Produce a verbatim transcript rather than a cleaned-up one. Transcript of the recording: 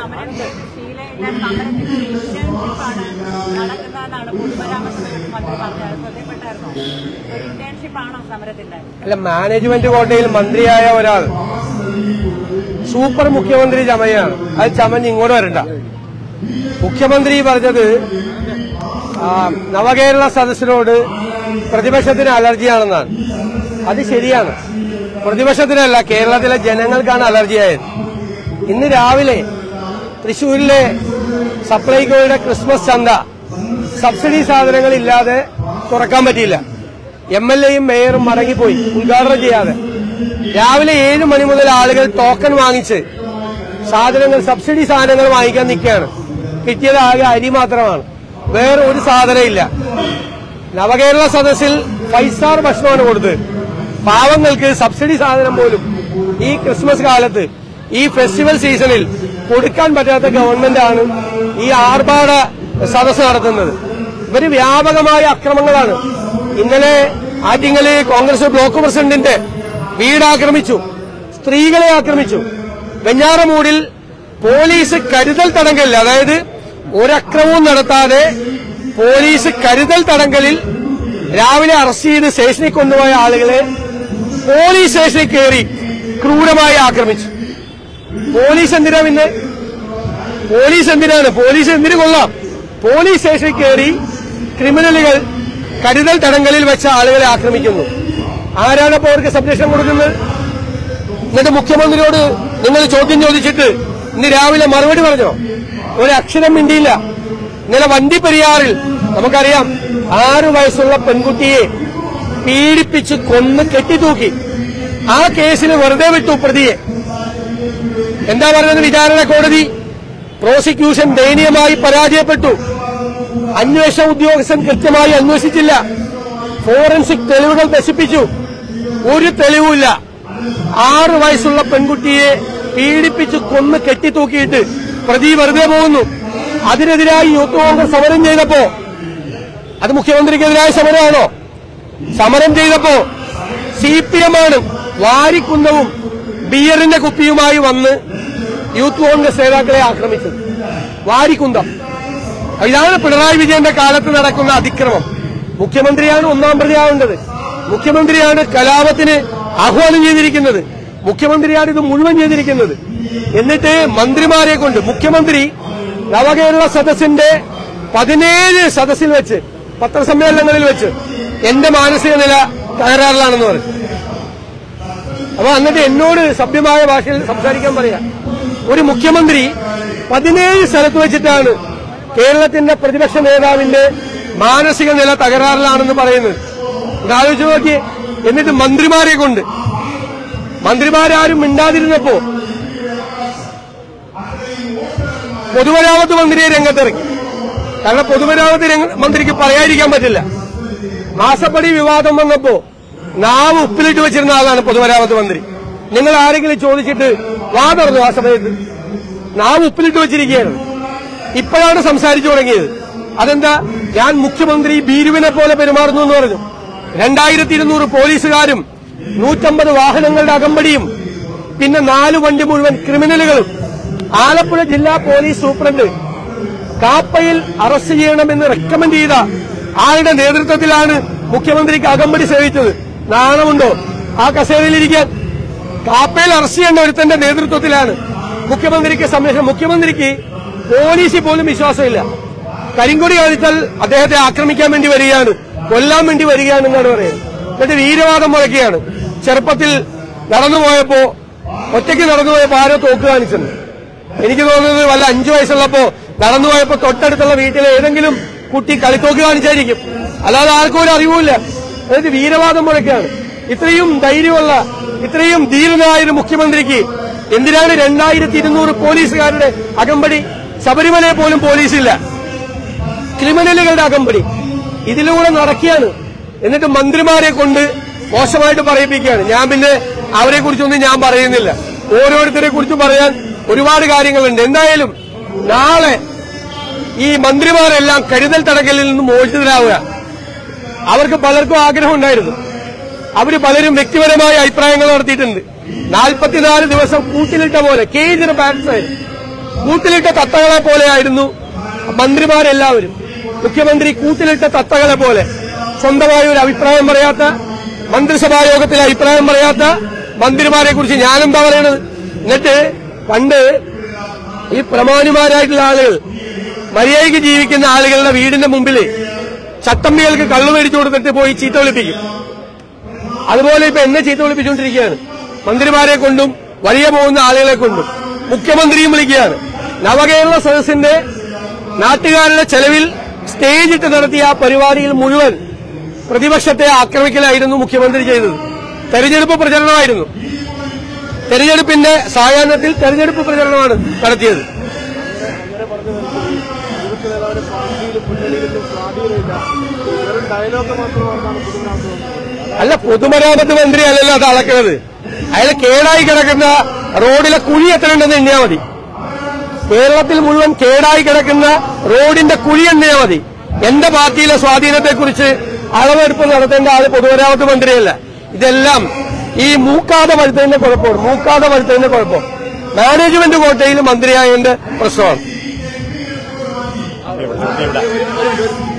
സമരത്തിൽ ശീലയില്ല സമരത്തിൽ ഇന്റേൺഷിപ്പാണ് നടക്കുന്നതെന്നാണ് പൊതുമരാമത്ത് മന്ത്രി പറഞ്ഞത്. ശ്രദ്ധപ്പെട്ടായിരുന്നോ? ഒരു ഇന്റേൺഷിപ്പാണോ സമരത്തിന്റെ? അല്ല, മാനേജ്മെന്റ് കോട്ടയിൽ മന്ത്രിയായ ഒരാൾ സൂപ്പർ മുഖ്യമന്ത്രി ചമയാണ്. അത് ചമഞ്ഞ് ഇങ്ങോട്ട് വരണ്ട. മുഖ്യമന്ത്രി പറഞ്ഞത് നവകേരള സദസ്സിനോട് പ്രതിപക്ഷത്തിന് അലർജിയാണെന്നാണ്. അത് ശരിയാണ്. പ്രതിപക്ഷത്തിനല്ല, കേരളത്തിലെ ജനങ്ങൾക്കാണ് അലർജിയായത്. ഇന്ന് രാവിലെ തൃശൂരിലെ സപ്ലൈകോയുടെ ക്രിസ്മസ് ചന്ത സബ്സിഡി സാധനങ്ങളില്ലാതെ തുറക്കാൻ പറ്റിയില്ല. എം എൽ എയും മേയറും മടങ്ങിപ്പോയി ഉദ്ഘാടനം ചെയ്യാതെ. രാവിലെ ഏഴ് മണി മുതൽ ആളുകൾ ടോക്കൺ വാങ്ങിച്ച് സാധനങ്ങൾ സബ്സിഡി സാധനങ്ങൾ വാങ്ങിക്കാൻ നിൽക്കുകയാണ്. കിട്ടിയത് ആകെ അരി മാത്രമാണ്, വേറെ ഒരു സാധനമില്ല. നവകേരള സദസ്സിൽ ഫൈവ് സ്റ്റാർ ഭക്ഷണമാണ് കൊടുത്തത്. പാവങ്ങൾക്ക് സബ്സിഡി സാധനം പോലും ഈ ക്രിസ്മസ് കാലത്ത്, ഈ ഫെസ്റ്റിവൽ സീസണിൽ കൊടുക്കാൻ പറ്റാത്ത ഗവൺമെന്റാണ് ഈ ആർഭാട സദസ്സ് നടത്തുന്നത്. ഇവര് വ്യാപകമായ അക്രമങ്ങളാണ്. ഇന്നലെ ആറ്റിങ്ങല് കോൺഗ്രസ് ബ്ലോക്ക് പ്രസിഡന്റിന്റെ വീട് ആക്രമിച്ചു, സ്ത്രീകളെ ആക്രമിച്ചു. വെഞ്ഞാറമൂടിൽ പോലീസ് കരുതൽ തടങ്കലിൽ, അതായത് ഒരക്രമവും നടത്താതെ പോലീസ് കരുതൽ തടങ്കലിൽ രാവിലെ അറസ്റ്റ് ചെയ്ത് സ്റ്റേഷനിൽ കൊണ്ടുപോയ ആളുകളെ പോലീസ് സ്റ്റേഷനിൽ കയറി ക്രൂരമായി ആക്രമിച്ചു. പോലീസ് എന്തിനാ പിന്നെ? പോലീസ് എന്തിനാണ്? പോലീസ് എന്തിനു കൊള്ളാം? പോലീസ് സ്റ്റേഷനിൽ കയറി ക്രിമിനലുകൾ കരുതൽ തടങ്കലിൽ വെച്ച ആളുകളെ ആക്രമിക്കുന്നു. ആരാണ് അപ്പോൾ അവർക്ക് സംരക്ഷണം കൊടുക്കുന്നത്? എന്നിട്ട് മുഖ്യമന്ത്രിയോട് നിങ്ങൾ ചോദ്യം ചോദിച്ചിട്ട് ഇന്ന് രാവിലെ മറുപടി പറഞ്ഞോ? ഒരക്ഷരം മിണ്ടിയില്ല. ഇന്നലെ വണ്ടിപ്പെരിയാറിൽ നമുക്കറിയാം, ആറു വയസ്സുള്ള പെൺകുട്ടിയെ പീഡിപ്പിച്ച് കൊന്ന് കെട്ടിത്തൂക്കി. ആ കേസിൽ വെറുതെ വിട്ടു പ്രതിയെ. എന്താ പറഞ്ഞത് വിചാരണ കോടതി? പ്രോസിക്യൂഷൻ ദയനീയമായി പരാജയപ്പെട്ടു. അന്വേഷണ ഉദ്യോഗസ്ഥൻ കൃത്യമായി അന്വേഷിച്ചില്ല. ഫോറൻസിക് തെളിവുകൾ നശിപ്പിച്ചു. ഒരു തെളിവുമില്ല. ആറു വയസ്സുള്ള പെൺകുട്ടിയെ പീഡിപ്പിച്ച് കൊന്ന് കെട്ടിത്തൂക്കിയിട്ട് പ്രതി വെറുതെ പോകുന്നു. അതിനെതിരായി യൂത്ത് കോൺഗ്രസ് സമരം ചെയ്തപ്പോ അത് മുഖ്യമന്ത്രിക്കെതിരായ സമരമാണോ? സമരം ചെയ്തപ്പോ സി പി എമ്മാണ് വാരിക്കുന്നവും ബിയറിന്റെ കുപ്പിയുമായി വന്ന് യൂത്ത് കോൺഗ്രസ് നേതാക്കളെ ആക്രമിച്ചത്. വാരിക്കുന്തം. ഇതാണ് പിണറായി വിജയന്റെ കാലത്ത് നടക്കുന്ന അതിക്രമം. മുഖ്യമന്ത്രിയാണ് ഒന്നാം പ്രതിയാവേണ്ടത്. മുഖ്യമന്ത്രിയാണ് കലാപത്തിന് ആഹ്വാനം ചെയ്തിരിക്കുന്നത്. മുഖ്യമന്ത്രിയാണ് ഇത് മുഴുവൻ ചെയ്തിരിക്കുന്നത്. എന്നിട്ട് മന്ത്രിമാരെ കൊണ്ട് മുഖ്യമന്ത്രി നവകേരള സദസ്സിന്റെ പതിനേഴ് സദസ്സിൽ വെച്ച്, പത്രസമ്മേളനങ്ങളിൽ വെച്ച് എന്റെ മാനസിക നില തകരാറിലാണെന്ന് പറയും. അപ്പൊ എന്നിട്ട് എന്നോട് സഭ്യമായ ഭാഷയിൽ സംസാരിക്കാൻ പറയാം. ഒരു മുഖ്യമന്ത്രി പതിനേഴ് സ്ഥലത്ത് വെച്ചിട്ടാണ് കേരളത്തിന്റെ പ്രതിപക്ഷ നേതാവിന്റെ മാനസിക നില തകരാറിലാണെന്ന് പറയുന്നത്. ആലോചിച്ച് നോക്കി. എന്നിട്ട് മന്ത്രിമാരെ കൊണ്ട്, മന്ത്രിമാരാരും മിണ്ടാതിരുന്നപ്പോ പൊതുമരാമത്ത് മന്ത്രിയെ രംഗത്തിറക്കി. കാരണം പൊതുമരാമത്ത് മന്ത്രിക്ക് പറയാതിരിക്കാൻ പറ്റില്ല. മാസപ്പടി വിവാദം വന്നപ്പോ നാവ് ഉപ്പിലിട്ട് വെച്ചിരുന്ന ആളാണ് പൊതുമരാമത്ത് മന്ത്രി. നിങ്ങൾ ആരെങ്കിലും ചോദിച്ചിട്ട് വാ തുറന്നു? ആ സമയത്ത് നാവ് ഉപ്പിലിട്ട് വെച്ചിരിക്കുകയാണ്. ഇപ്പോഴാണ് സംസാരിച്ചു തുടങ്ങിയത്. അതെന്താ? ഞാൻ മുഖ്യമന്ത്രി ഭീരുവിനെ പോലെ പെരുമാറുന്നു എന്ന് പറഞ്ഞു. രണ്ടായിരത്തി ഇരുന്നൂറ് പോലീസുകാരും നൂറ്റമ്പത് വാഹനങ്ങളുടെ അകമ്പടിയും പിന്നെ നാലു വണ്ടി മുഴുവൻ ക്രിമിനലുകളും. ആലപ്പുഴ ജില്ലാ പോലീസ് സൂപ്രണ്ട് കാപ്പയിൽ അറസ്റ്റ് ചെയ്യണമെന്ന് റെക്കമെന്റ് ചെയ്ത ആളുടെ നേതൃത്വത്തിലാണ് മുഖ്യമന്ത്രിക്ക് അകമ്പടി സേവിച്ചത്. നാണമുണ്ടോ ആ കസേരയിലിരിക്കാൻ? കാപ്പയിൽ അറസ്റ്റ് ചെയ്യേണ്ട ഒരുത്തന്റെ നേതൃത്വത്തിലാണ് മുഖ്യമന്ത്രിക്ക് സംരക്ഷണം. മുഖ്യമന്ത്രിക്ക് പോലീസിൽ പോലും വിശ്വാസമില്ല. കരിങ്കൊടി കാണിച്ചാൽ അദ്ദേഹത്തെ ആക്രമിക്കാൻ വേണ്ടി വരികയാണ്, കൊല്ലാൻ വേണ്ടി വരികയാണ് എന്നാണ് പറയുന്നത്. എന്നിട്ട് വീരവാദം മുഴക്കുകയാണ്. ചെറുപ്പത്തിൽ നടന്നുപോയപ്പോ, ഒറ്റയ്ക്ക് നടന്നുപോയപ്പോ ആരോ തോക്ക് കാണിച്ചത്. എനിക്ക് തോന്നുന്നത് വല്ല അഞ്ചു വയസ്സുള്ളപ്പോ നടന്നുപോയപ്പോ തൊട്ടടുത്തുള്ള വീട്ടിലെ ഏതെങ്കിലും കുട്ടി കളിത്തോക്ക് കാണിച്ചായിരിക്കും. അല്ലാതെ ആർക്കും ഒരു അറിവുമില്ല. എന്നിട്ട് വീരവാദം മുഴക്കുകയാണ്. ഇത്രയും ധൈര്യമുള്ള, ഇത്രയും ധീരനായൊരു മുഖ്യമന്ത്രിക്ക് എന്തിനാണ് രണ്ടായിരത്തി ഇരുന്നൂറ് പോലീസുകാരുടെ അകമ്പടി? ശബരിമലയെ പോലും പോലീസില്ല. ക്രിമിനലുകളുടെ അകമ്പടി ഇതിലൂടെ നടക്കുകയാണ്. എന്നിട്ട് മന്ത്രിമാരെ കൊണ്ട് മോശമായിട്ട് പറയിപ്പിക്കുകയാണ്. ഞാൻ പിന്നെ അവരെ കുറിച്ചൊന്നും ഞാൻ പറയുന്നില്ല. ഓരോരുത്തരെ കുറിച്ച് പറയാൻ ഒരുപാട് കാര്യങ്ങളുണ്ട്. എന്തായാലും നാളെ ഈ മന്ത്രിമാരെല്ലാം കരുതൽ തടങ്കലിൽ നിന്ന് മോചിതരാവുക. അവർക്ക് പലർക്കും ആഗ്രഹമുണ്ടായിരുന്നു. അവര് പലരും വ്യക്തിപരമായ അഭിപ്രായങ്ങൾ നടത്തിയിട്ടുണ്ട്. നാൽപ്പത്തിനാല് ദിവസം കൂട്ടിലിട്ട പോലെ കേജിന് പാരൻസായി കൂട്ടിലിട്ട തത്തകളെ പോലെയായിരുന്നു മന്ത്രിമാരെല്ലാവരും. മുഖ്യമന്ത്രി കൂട്ടിലിട്ട തത്തകളെ പോലെ സ്വന്തമായ ഒരു അഭിപ്രായം പറയാത്ത, മന്ത്രിസഭാ യോഗത്തിൽ അഭിപ്രായം പറയാത്ത മന്ത്രിമാരെ കുറിച്ച് ഞാനെന്താ പറയണത്? എന്നിട്ട് പണ്ട് ഈ പ്രമാണിമാരായിട്ടുള്ള ആളുകൾ, മര്യാദയ്ക്ക് ജീവിക്കുന്ന ആളുകളുടെ വീടിന്റെ മുമ്പിൽ ചട്ടമ്പികൾക്ക് കള്ളു മേടിച്ചു കൊടുത്തിട്ട് പോയി ചീത്ത വിളിപ്പിക്കും. അതുപോലെ ഇപ്പൊ എന്നെ ചീത്ത വിളിപ്പിച്ചുകൊണ്ടിരിക്കുകയാണ്. മന്ത്രിമാരെ കൊണ്ടും വലിയ പോകുന്ന ആളുകളെ കൊണ്ടും മുഖ്യമന്ത്രിയും വിളിക്കുകയാണ്. നവകേരള സദസ്സിന്റെ നാട്ടുകാരുടെ ചെലവിൽ സ്റ്റേജ് ഇട്ട് നടത്തിയ ആ പരിപാടിയിൽ മുഴുവൻ പ്രതിപക്ഷത്തെ ആക്രമിക്കലായിരുന്നു മുഖ്യമന്ത്രി ചെയ്തത്. തെരഞ്ഞെടുപ്പ് പ്രചരണമായിരുന്നു. തെരഞ്ഞെടുപ്പിന്റെ സായാഹ്നത്തിൽ തെരഞ്ഞെടുപ്പ് പ്രചരണമാണ് നടത്തിയത്. അല്ല, പൊതുമരാമത്ത് മന്ത്രി അല്ലല്ലോ അത് അളക്കുന്നത്. അയാൾ കേടായി കിടക്കുന്ന റോഡിലെ കുഴി എത്രയുണ്ടെന്ന് എണ്ണിയാൽ മതി. കേരളത്തിൽ മുഴുവൻ കേടായി കിടക്കുന്ന റോഡിന്റെ കുഴി എണ്ണിയാൽ മതി. എന്റെ പാർട്ടിയിലെ സ്വാധീനത്തെക്കുറിച്ച് അളവെടുപ്പ് നടത്തേണ്ട ആള് പൊതുമരാമത്ത് മന്ത്രിയല്ല. ഇതെല്ലാം ഈ മൂക്കാതെ വഴുത്തതിന്റെ കുഴപ്പമാണ്. മൂക്കാതെ വഴുത്തതിന്റെ കുഴപ്പം മാനേജ്മെന്റ് കോട്ടയിൽ മന്ത്രിയായതിന്റെ പ്രശ്നമാണ്.